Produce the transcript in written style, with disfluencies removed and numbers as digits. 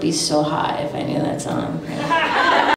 be so hot if I knew that song.